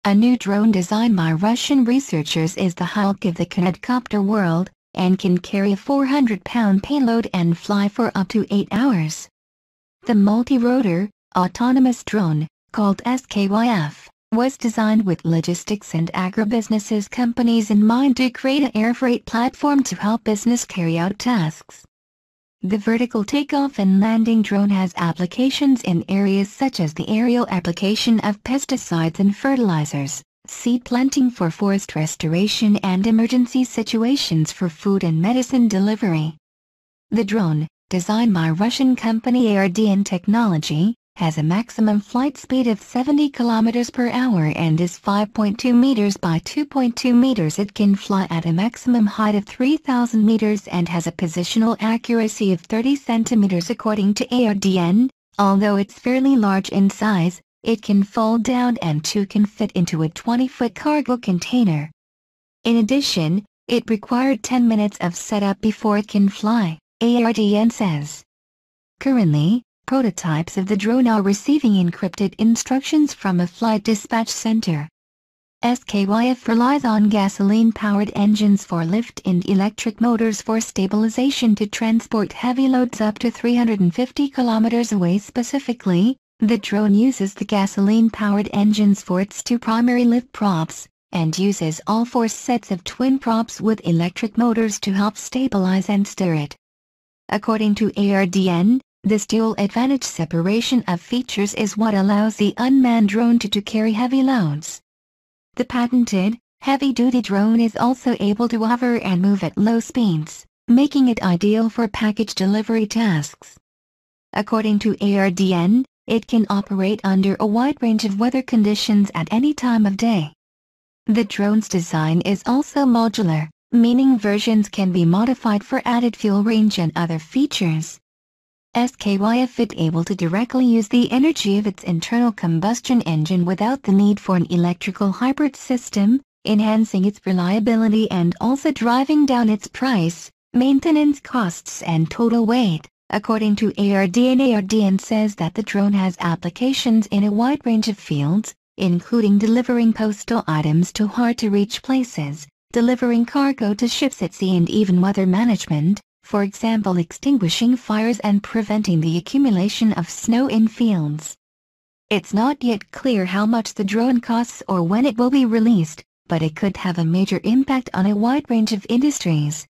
A new drone designed by Russian researchers is the Hulk of the quadcopter world, and can carry a 400-pound payload and fly for up to 8 hours. The multi-rotor, autonomous drone, called SKYF, was designed with logistics and agribusinesses companies in mind to create an air freight platform to help business carry out tasks. The vertical takeoff and landing drone has applications in areas such as the aerial application of pesticides and fertilizers, seed planting for forest restoration and emergency situations for food and medicine delivery. The drone, designed by Russian company ARDN Technology, has a maximum flight speed of 70 km per hour and is 5.2 meters by 2.2 meters. It can fly at a maximum height of 3,000 meters and has a positional accuracy of 30 centimeters according to ARDN. Although it's fairly large in size, it can fold down and too can fit into a 20-foot cargo container. In addition, it required 10 minutes of setup before it can fly, ARDN says. Currently, prototypes of the drone are receiving encrypted instructions from a flight dispatch center. SKYF relies on gasoline-powered engines for lift and electric motors for stabilization to transport heavy loads up to 350 kilometers away. Specifically, the drone uses the gasoline-powered engines for its two primary lift props, and uses all 4 sets of twin props with electric motors to help stabilize and steer it. According to ARDN, this dual advantage separation of features is what allows the unmanned drone to carry heavy loads. The patented, heavy-duty drone is also able to hover and move at low speeds, making it ideal for package delivery tasks. According to ARDN, it can operate under a wide range of weather conditions at any time of day. The drone's design is also modular, meaning versions can be modified for added fuel range and other features. SKYF is able to directly use the energy of its internal combustion engine without the need for an electrical hybrid system, enhancing its reliability and also driving down its price, maintenance costs and total weight. According to ARDN says that the drone has applications in a wide range of fields, including delivering postal items to hard-to-reach places, delivering cargo to ships at sea and even weather management, for example extinguishing fires and preventing the accumulation of snow in fields. It's not yet clear how much the drone costs or when it will be released, but it could have a major impact on a wide range of industries.